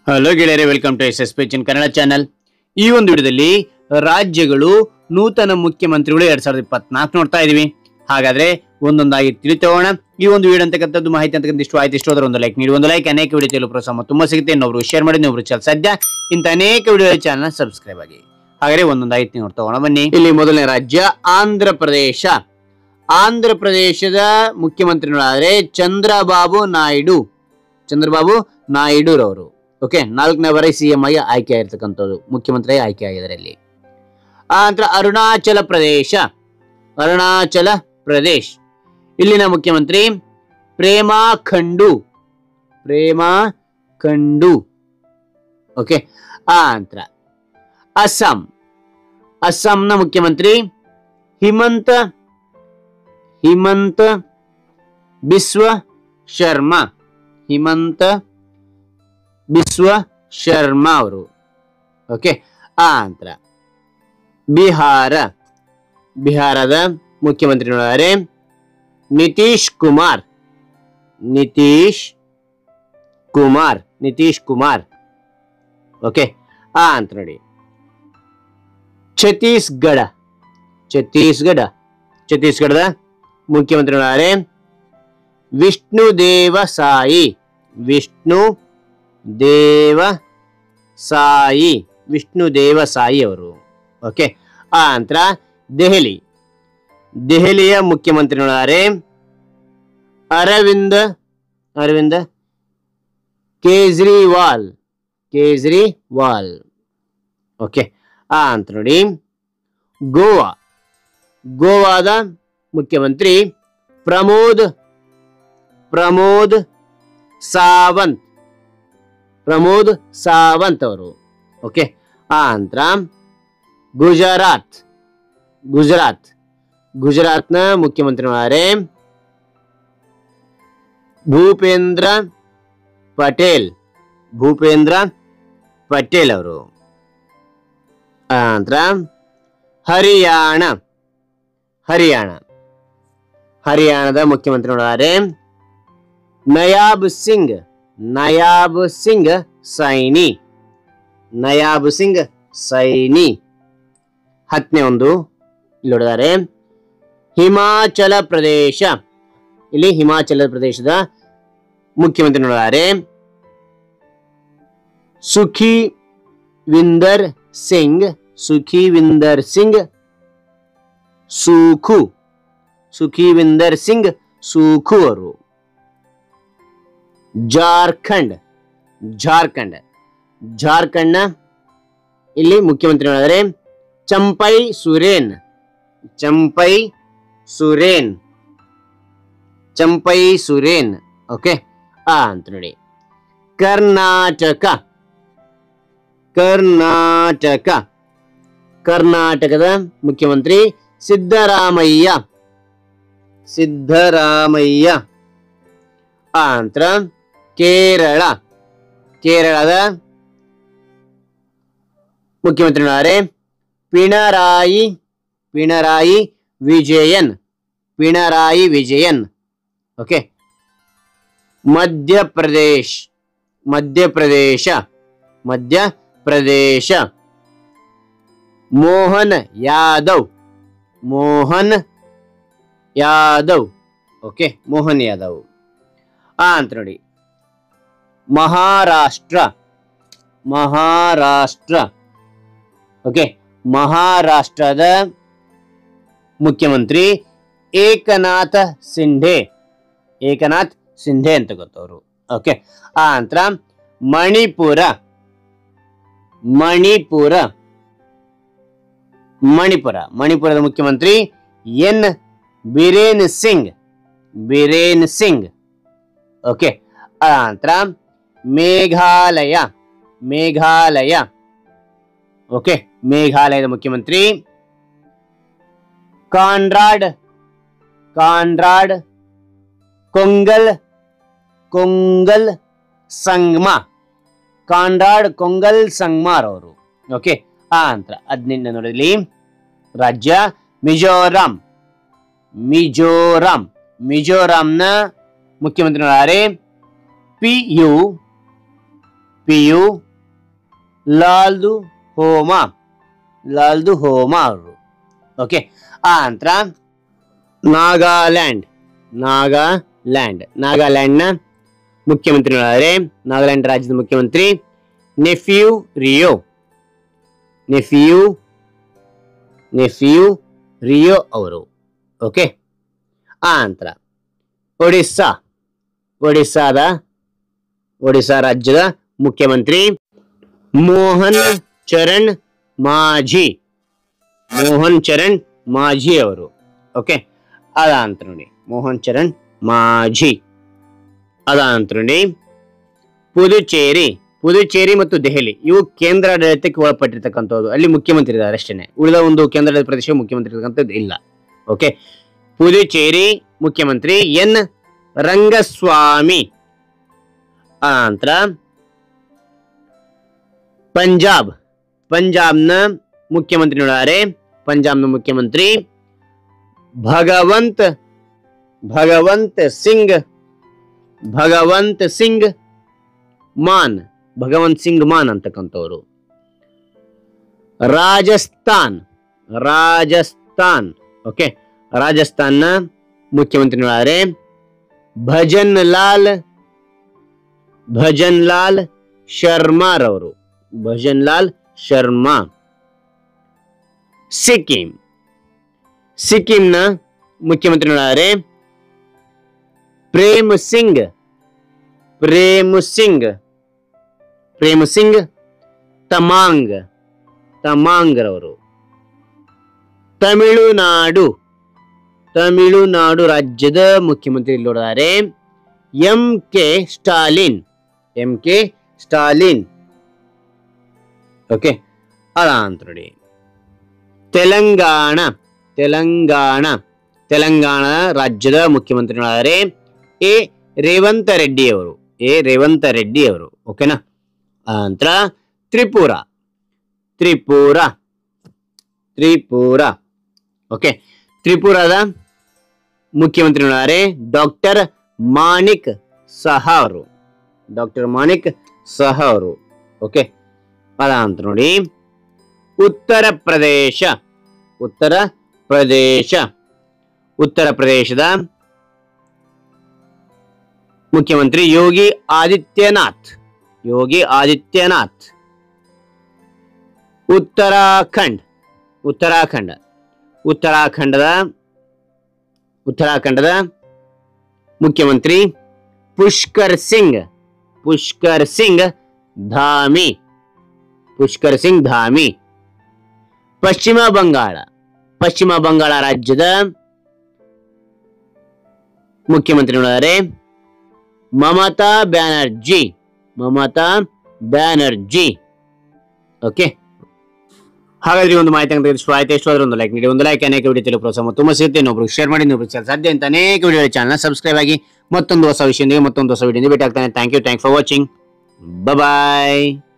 Hello ಗೆಳೆಯರೆ, welcome to SSP Kannada channel. ಈ ಒಂದು ವಿಡಿಯೋದಲ್ಲಿ ರಾಜ್ಯಗಳು ನೂತನ ಮುಖ್ಯಮಂತ್ರಿಗಳು 2024 ನೋಡ್ತಾ ಇದೀವಿ. ಹಾಗಾದ್ರೆ ಒಂದೊಂದಾಗಿ ತಿಳಿತೋಣ. ಈ ಒಂದು ವಿಡಿಯೋ ಅಂತಕ್ಕಂಥದ್ದು ಮಾಹಿತಿ ಅಂತಕ್ಕಂಥ ಇಷ್ಟ ಆಯ್ತು, ಇಷ್ಟ ಹೋದ್ರೆ ಒಂದು ಲೈಕ್ ನೀಡಿ. ಒಂದು ಲೈಕ್ ಅನೇಕ ವಿಡಿಯೋ ತಿಳಿಯಲು ಪ್ರೋತ್ಸಾಹ ತುಂಬಾ ಸಿಗುತ್ತೆ. ಇನ್ನೊಬ್ರು ಶೇರ್ ಮಾಡಿ, ಇನ್ನೊಬ್ರು ಚಾನಲ್ ಸದ್ಯ ಇಂಥ ಅನೇಕ ವಿಡಿಯೋ ಚಾನಲ್ ಸಬ್ಸ್ಕ್ರೈಬ್ ಆಗಿ. ಹಾಗಾದ್ರೆ ಒಂದೊಂದಾಗಿ ನೋಡ್ತಾ ಬನ್ನಿ. ಇಲ್ಲಿ ಮೊದಲನೇ ರಾಜ್ಯ ಆಂಧ್ರ ಪ್ರದೇಶ. ಆಂಧ್ರ ಪ್ರದೇಶದ ಮುಖ್ಯಮಂತ್ರಿಗಳಾದ್ರೆ ಚಂದ್ರಬಾಬು ನಾಯ್ಡು ರವರು. ಓಕೆ, 4ನೇ ಬಾರಿ CM ಆಗಿ ಆಯ್ಕೆ ಆಗಿರ್ತಕ್ಕಂಥದ್ದು, ಮುಖ್ಯಮಂತ್ರಿ ಆಯ್ಕೆ ಆಗಿದ್ದಾರೆ ಇಲ್ಲಿ. ಆ ನಂತರ ಅರುಣಾಚಲ ಪ್ರದೇಶ್. ಇಲ್ಲಿನ ಮುಖ್ಯಮಂತ್ರಿ ಪ್ರೇಮಾ ಖಂಡು. ಓಕೆ. ಆ ನಂತರ ಅಸ್ಸಾಂನ ಮುಖ್ಯಮಂತ್ರಿ ಹಿಮಂತ ಬಿಸ್ವ ಶರ್ಮಾ ಅವರು. ಓಕೆ. ಆ ನಂತರ ಬಿಹಾರದ ಮುಖ್ಯಮಂತ್ರಿಗಳಾದರೆ ನಿತೀಶ್ ಕುಮಾರ್. ಓಕೆ. ಆ ನಂತರ ನೋಡಿ ಛತ್ತೀಸ್ಗಢದ ಮುಖ್ಯಮಂತ್ರಿಗಳಾದರೆ ವಿಷ್ಣು ದೇವಸಾಯಿ ಅವರು. ಓಕೆ. ಆ ನಂತರ ದೆಹಲಿಯ ಮುಖ್ಯಮಂತ್ರಿಗಳಾದರೆ ಅರವಿಂದ್ ಕೇಜ್ರಿವಾಲ್. ಓಕೆ. ಆ ನಂತರ ನೋಡಿ ಗೋವಾದ ಮುಖ್ಯಮಂತ್ರಿ ಪ್ರಮೋದ್ ಸಾವಂತ್ ಅವರು. ಓಕೆ. ಆ ನಂತರ ಗುಜರಾತ್ನ ಮುಖ್ಯಮಂತ್ರಿಗಳಾದರೆ ಭೂಪೇಂದ್ರ ಪಟೇಲ್ ಅವರು. ಆ ನಂತರ ಹರಿಯಾಣದ ಮುಖ್ಯಮಂತ್ರಿಗಳಾದರೆ ನಯಾಬ್ ಸಿಂಗ್ ಸೈನಿ. 10ನೇ ಒಂದು ಇಲ್ಲಿ ನೋಡಿದರೆ ಹಿಮಾಚಲ ಪ್ರದೇಶದ ಮುಖ್ಯಮಂತ್ರಿಗಳಾದರೆ ಸುಖಿವಿಂದರ್ ಸಿಂಗ್ ಸುಖು ಅವರು. ಜಾರ್ಖಂಡ್ನ ಇಲ್ಲಿ ಮುಖ್ಯಮಂತ್ರಿಗಳಾದರೆ ಚಂಪೈ ಸುರೇನ್. ಓಕೆ. ಆ ಅಂತ ನೋಡಿ ಕರ್ನಾಟಕದ ಮುಖ್ಯಮಂತ್ರಿ ಸಿದ್ದರಾಮಯ್ಯ. ಆ ನಂತರ ಕೇರಳದ ಮುಖ್ಯಮಂತ್ರಿಗಳಾದರೆ ಪಿಣರಾಯಿ ವಿಜಯನ್. ಓಕೆ. ಮಧ್ಯಪ್ರದೇಶ ಮೋಹನ್ ಯಾದವ್. ಓಕೆ. ಮೋಹನ್ ಯಾದವ್. ಆ ಅಂತ ನೋಡಿ ಮಹಾರಾಷ್ಟ್ರ. ಓಕೆ. ಮಹಾರಾಷ್ಟ್ರದ ಮುಖ್ಯಮಂತ್ರಿ ಏಕನಾಥ್ ಸಿಂಧೆ ಅಂತ ಗೊತ್ತವರು. ಓಕೆ. ಆ ನಂತರ ಮಣಿಪುರದ ಮುಖ್ಯಮಂತ್ರಿ ಎನ್ ಬಿರೇನ್ ಸಿಂಗ್. ಓಕೆ. ಆ ನಂತರ ಮೇಘಾಲಯ. ಓಕೆ. ಮೇಘಾಲಯದ ಮುಖ್ಯಮಂತ್ರಿ ಕಾನ್ರಾಡ್ ಕೊಂಗಲ್ ಸಂಗ್ಮಾರ್ ಅವರು. ಓಕೆ. ಆ ನಂತರ 18ನೇ ನೋಡಲಿ ರಾಜ್ಯ ಮಿಜೋರಾಂನ ಮುಖ್ಯಮಂತ್ರಿಗಳಾದರೆ ಪಿಯು ಲಾಲ್ದು ಹೋಮಾ ಅವರು. ಓಕೆ, ಆ ನಂತರ ನಾಗಾಲ್ಯಾಂಡ್ನ ಮುಖ್ಯಮಂತ್ರಿಗಳಾದರೆ ನಾಗಾಲ್ಯಾಂಡ್ ರಾಜ್ಯದ ಮುಖ್ಯಮಂತ್ರಿ ನೆಫ್ಯೂ ರಿಯೋ ಅವರು. ಓಕೆ, ಆ ನಂತರ ಒಡಿಸ್ಸಾ ರಾಜ್ಯದ ಮುಖ್ಯಮಂತ್ರಿ ಮೋಹನ್ ಚರಣ್ ಮಾಝಿ ಅವರು. ಓಕೆ, ಅದ ನಂತರ ನೋಡಿ ಮೋಹನ್ ಚರಣ್ ಮಾಝಿ. ಅದ ನಂತರ ನೋಡಿ ಪುದುಚೇರಿ ಮತ್ತು ದೆಹಲಿ ಇವು ಕೇಂದ್ರಾಡಳಿತಕ್ಕೆ ಒಳಪಟ್ಟಿರ್ತಕ್ಕಂಥದ್ದು. ಅಲ್ಲಿ ಮುಖ್ಯಮಂತ್ರಿ ಇದ್ದಾರೆ ಅಷ್ಟೇನೆ, ಉಳಿದ ಒಂದು ಕೇಂದ್ರಾಡಳಿತ ಪ್ರದೇಶ ಮುಖ್ಯಮಂತ್ರಿ ಇರ್ತಕ್ಕಂಥದ್ದು ಇಲ್ಲ. ಓಕೆ, ಪುದುಚೇರಿ ಮುಖ್ಯಮಂತ್ರಿ ಎನ್ ರಂಗಸ್ವಾಮಿ. ಅನಂತರ ಪಂಜಾಬ್ನ ಮುಖ್ಯಮಂತ್ರಿ ನೋಡಾರೆ ಪಂಜಾಬ್ನ ಮುಖ್ಯಮಂತ್ರಿ ಭಗವಂತ್ ಸಿಂಗ್ ಮಾನ್ ಅಂತಕ್ಕಂಥವ್ರು. ರಾಜಸ್ಥಾನ್ ಓಕೆ, ರಾಜಸ್ಥಾನ್ನ ಮುಖ್ಯಮಂತ್ರಿ ನೋಡಾರೆ ಭಜನ್ ಲಾಲ್ ಶರ್ಮಾ. ಸಿಕ್ಕಿಂನ ಮುಖ್ಯಮಂತ್ರಿ ನೋಡಾರೆ ಪ್ರೇಮ್ ಸಿಂಗ್ ತಮಾಂಗ್ ರವರು. ತಮಿಳುನಾಡು ರಾಜ್ಯದ ಮುಖ್ಯಮಂತ್ರಿ ನೋಡಿದರೆ ಎಂ ಕೆ ಓಕೆ, ಅದಂತ ನೋಡಿ ತೆಲಂಗಾಣ ರಾಜ್ಯದ ಮುಖ್ಯಮಂತ್ರಿ ನೋಡಿದರೆ ಎ ರೇವಂತ್ ರೆಡ್ಡಿ ಅವರು. ಓಕೆನಾ, ನಂತರ ತ್ರಿಪುರಾ ಓಕೆ, ತ್ರಿಪುರಾದ ಮುಖ್ಯಮಂತ್ರಿ ನೋಡಿದರೆ ಡಾಕ್ಟರ್ ಮಾಣಿಕ್ ಸಹಾ ಅವರು. ಓಕೆ, ಅದಂತ ನೋಡಿ ಉತ್ತರ ಪ್ರದೇಶದ ಮುಖ್ಯಮಂತ್ರಿ ಯೋಗಿ ಆದಿತ್ಯನಾಥ್. ಉತ್ತರಾಖಂಡದ ಮುಖ್ಯಮಂತ್ರಿ ಪುಷ್ಕರ್ ಸಿಂಗ್ ಧಾಮಿ. ಪಶ್ಚಿಮ ಬಂಗಾಳ ರಾಜ್ಯದ ಮುಖ್ಯಮಂತ್ರಿ ನೋಡಿದರೆ ಮಮತಾ ಬ್ಯಾನರ್ಜಿ. ಓಕೆ, ಹಾಗಾದ್ರೆ ಒಂದು ಮಾಹಿತಿ ಅಂತ ಇಷ್ಟ ಆದ್ರೆ ಒಂದು ಲೈಕ್ ನೀಡಿ. ಒಂದು ಲೈಕ್ ಅನೇಕ ವಿಡಿಯೋ ಪ್ರೋತ್ಸಾಹ ತುಂಬ ಸಿಗುತ್ತೆ. ಇನ್ನೊಬ್ರು ಶೇರ್ ಮಾಡಿ, ಇನ್ನೊಬ್ರು ಸಾಧ್ಯ ಅಂತ ಅನೇಕ ವಿಡಿಯೋ ಚಾನಲ್ ಸಬ್ಸ್ಕ್ರೈಬ್ ಆಗಿ ಮತ್ತೊಂದು ಹೊಸ ವಿಷಯದೊಂದಿಗೆ ಮತ್ತೊಂದು ಹೊಸ ವಿಡಿಯೋ ಭೇಟಿ ಆಗ್ತಾನೆ. Thank you for watching. Bye.